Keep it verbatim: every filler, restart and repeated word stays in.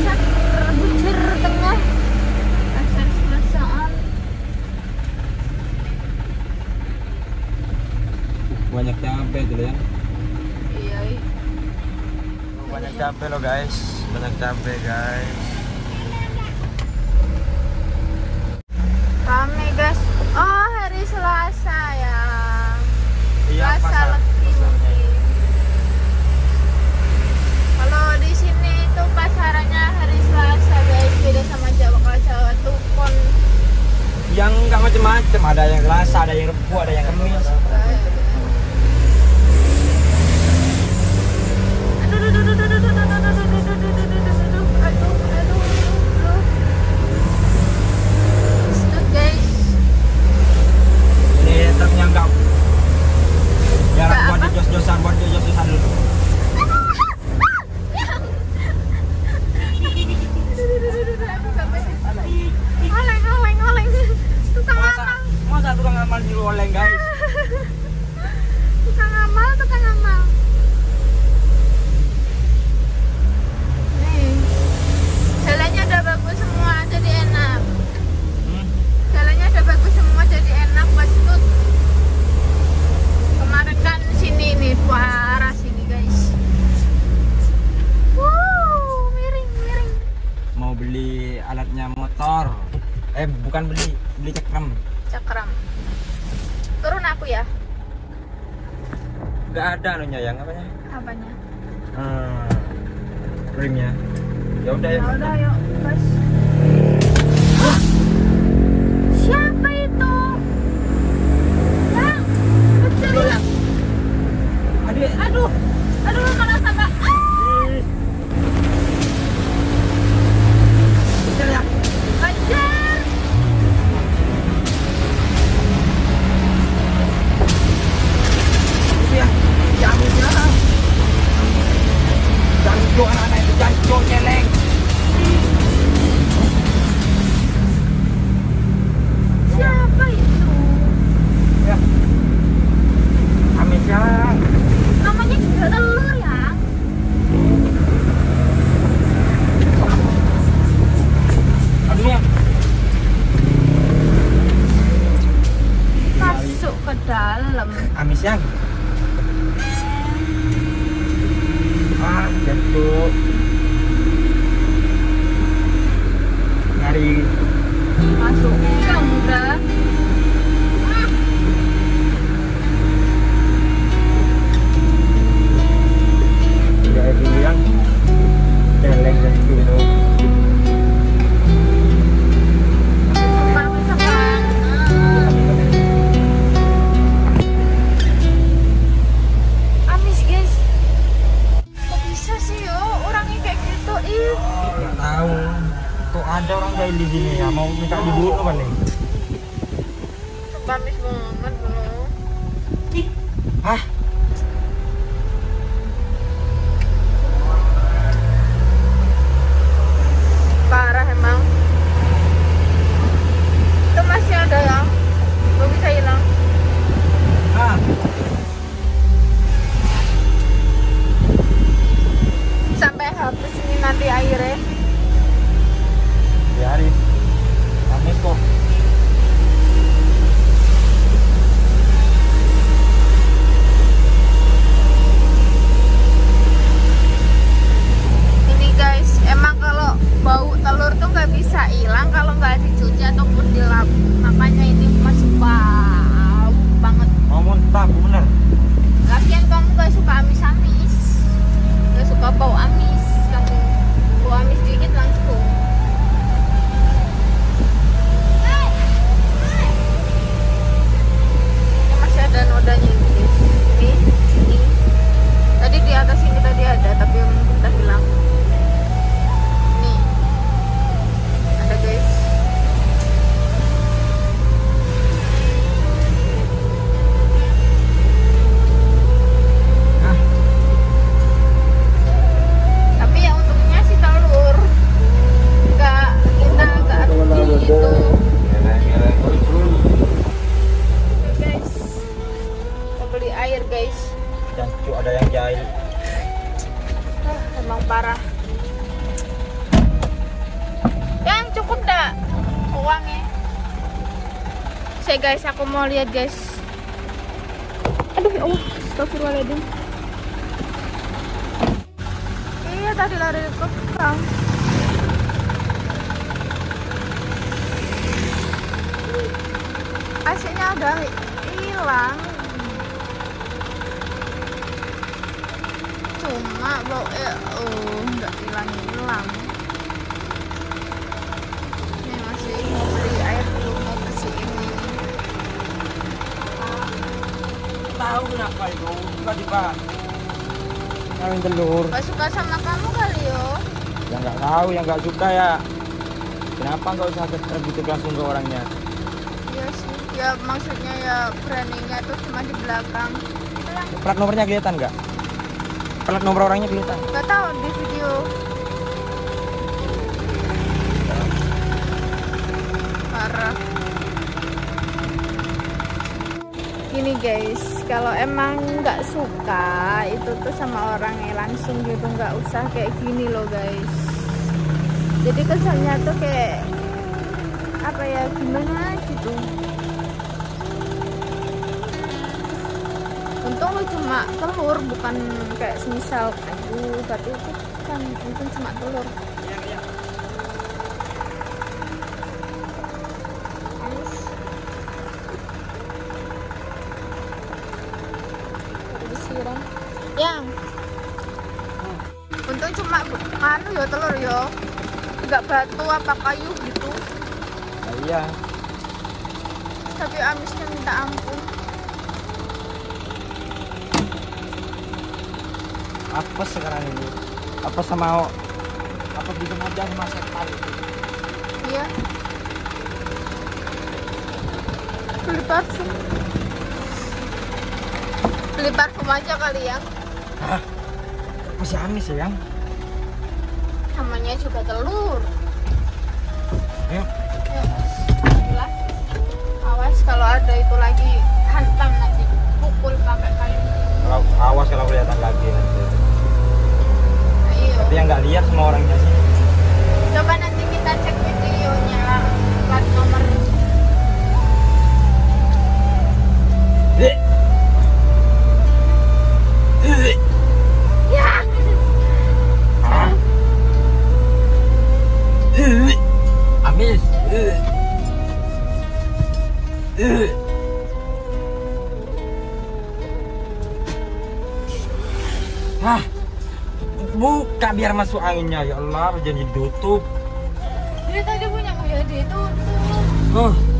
basah terbucir tengah basah-basahan. Banyak cabai tuh ya. Iya. Banyak cabai loh guys, banyak cabai guys. Rame guys. Oh, hari Selasa ya. Iya, Selasa pasar. Legi mungkin. Kalau di sini itu pasarannya hari Selasa guys, beda sama Jawa. Kalau Jawa tuh pon. Yang nggak macam-macam, ada yang Selasa, ada yang Rebu, ada yang Kamis. Ini truknya enggak. Ya, buat jos-josan, buat jos-josan dulu. Oleng, oleng, oleng. Tukang amal. Masa tukang amal nyuruh oleng guys? Tukang amal, tukang amal. Nih, jalannya udah bagus semua, jadi enak. Hmm? Jalannya udah bagus semua, jadi enak. Pas itu kemarin kan sini nih, arah sini guys. Wow, miring, miring. Mau beli alatnya motor. Eh, bukan beli, beli cakram. Cakram. Turun aku ya. Nggak ada anunya yang apanya? Apanya? Hmm, ringnya. Ya udah ya. Ya udah, yuk, guys. Siapa itu? Bang, kecil ya. Adik. Aduh, aduh, kalau sampai ah, Kecil ya. anjir. Itu ya. Jamunya. Jancok anak-anak itu, jancok celeng. Siapa itu? Ya. Amis ya. Namanya juga telur ya. Aduh ya. Masuk ke dalam. Amis ya. Ah, jatuh. Nyari. Masuk. Ya udah. Ya itu yang celeng dan itu. Baru sekarang. Amis guys. Kok bisa sih yo orangnya kayak gitu ih. Nggak tahu. Kok ada orang jahil di sini ya, mau minta dibunuh paling. Amis banget belum. Hah? Parah emang. Itu masih ada ya. Belum bisa hilang. Ah. Sampai habis ini nanti airnya. Biarin. Amis kok. Ini guys, emang kalau bau telur tuh nggak bisa hilang kalau nggak dicuci ataupun dilap. Makanya ini masih bau banget. Mau muntah, bener. Lagian kamu nggak suka amis-amis, nggak suka bau amis. Kamu bau amis dikit langsung. uangnya. Saya guys, aku mau lihat guys. Aduh ya Allah, astagfirullahaladzim. Iya tadi lari ke belakang. A C-nya udah hilang. Cuma bau eh oh nggak hilang-hilang. Ini masih mau beli air dulu, mau bersihin ini. Tahu kenapa itu tiba-tiba kawin telur. Gak suka sama kamu kali yo. Ya nggak tahu, yang nggak suka ya. Kenapa nggak usah terbutuh langsung ke orangnya? Iya sih. Ya maksudnya ya beraninya tuh cuma di belakang. Plat nomornya kelihatan nggak? Plat nomor orangnya kelihatan? Gak tahu di video. Parah. Gini guys, kalau emang nggak suka itu tuh sama orangnya langsung gitu, nggak usah kayak gini loh guys. Jadi kesannya tuh kayak apa ya, gimana gitu. Untung lu cuma telur, bukan kayak semisal aduh berarti itu kan untung cuma telur. Iya, iya. Disiram. Yang untung cuma anu ya telur ya, nggak batu apa kayu gitu. Nah, iya. Tapi amisnya minta ampun. Apa sekarang ini? Apa sama apa bikin aja sama setan? Iya. Beli parfum. Beli parfum aja kali ya. Hah? Masih amis ya, Yang? Namanya juga telur. Ayo. Yuk. Gila. Awas kalau ada itu lagi, hantam nanti. Pukul pakai kayu. Kalau awas kalau kelihatan lagi nanti. Ayo. Tapi yang nggak lihat semua orangnya sih. Coba nanti kita cek videonya plat nomor. Eh. Eh. Ya. Eh. Amis. Eh. Eh. Hah, buka biar masuk anginnya, ya Allah, jangan ditutup. Dia tadi punya ya ditutup. Oh,